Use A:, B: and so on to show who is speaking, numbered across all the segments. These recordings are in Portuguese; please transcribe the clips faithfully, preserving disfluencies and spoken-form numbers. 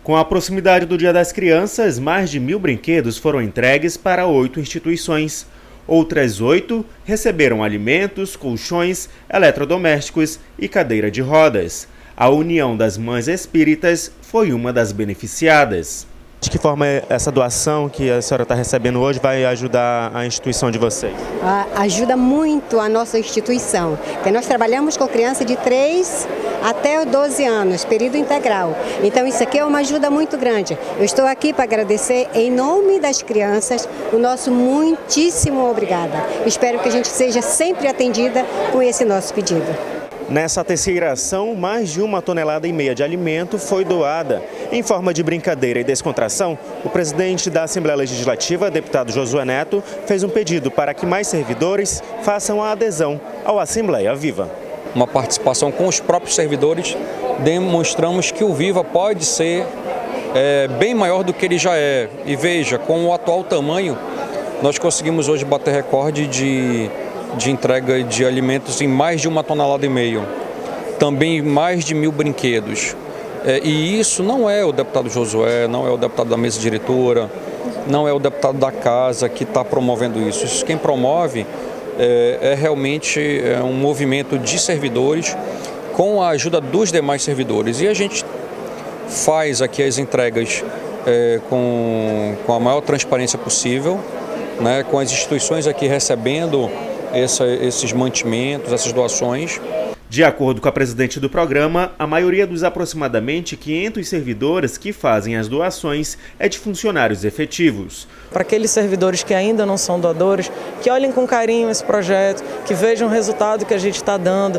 A: Com a proximidade do Dia das Crianças, mais de mil brinquedos foram entregues para oito instituições. Outras oito receberam alimentos, colchões, eletrodomésticos e cadeira de rodas. A União das Mães Espíritas foi uma das beneficiadas. De que forma essa doação que a senhora está recebendo hoje vai ajudar a instituição de vocês?
B: Ajuda muito a nossa instituição, porque nós trabalhamos com criança de três até doze anos, período integral. Então isso aqui é uma ajuda muito grande. Eu estou aqui para agradecer em nome das crianças o nosso muitíssimo obrigada. Espero que a gente seja sempre atendida com esse nosso pedido.
A: Nessa terceira ação, mais de uma tonelada e meia de alimento foi doada. Em forma de brincadeira e descontração, o presidente da Assembleia Legislativa, deputado Josué Neto, fez um pedido para que mais servidores façam a adesão ao Assembleia Viva.
C: Uma participação com os próprios servidores, demonstramos que o Viva pode ser é, bem maior do que ele já é. E veja, com o atual tamanho, nós conseguimos hoje bater recorde de... de entrega de alimentos em mais de uma tonelada e meio, também mais de mil brinquedos. É, e isso não é o deputado Josué, não é o deputado da mesa diretora, não é o deputado da casa que está promovendo isso. Isso quem promove é, é realmente é um movimento de servidores com a ajuda dos demais servidores. E a gente faz aqui as entregas é, com, com a maior transparência possível, né, com as instituições aqui recebendo Essa, esses mantimentos, essas doações.
A: De acordo com a presidente do programa, a maioria dos aproximadamente quinhentos servidores que fazem as doações é de funcionários efetivos.
D: Para aqueles servidores que ainda não são doadores, que olhem com carinho esse projeto, que vejam o resultado que a gente está dando,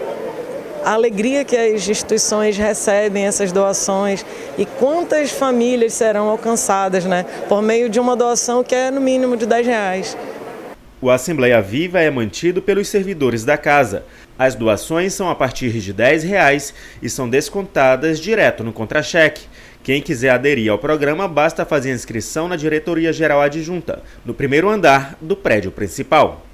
D: a alegria que as instituições recebem essas doações e quantas famílias serão alcançadas, né, por meio de uma doação que é no mínimo de dez reais.
A: O Assembleia Viva é mantido pelos servidores da casa. As doações são a partir de dez reais e são descontadas direto no contra-cheque. Quem quiser aderir ao programa, basta fazer a inscrição na Diretoria Geral Adjunta, no primeiro andar do prédio principal.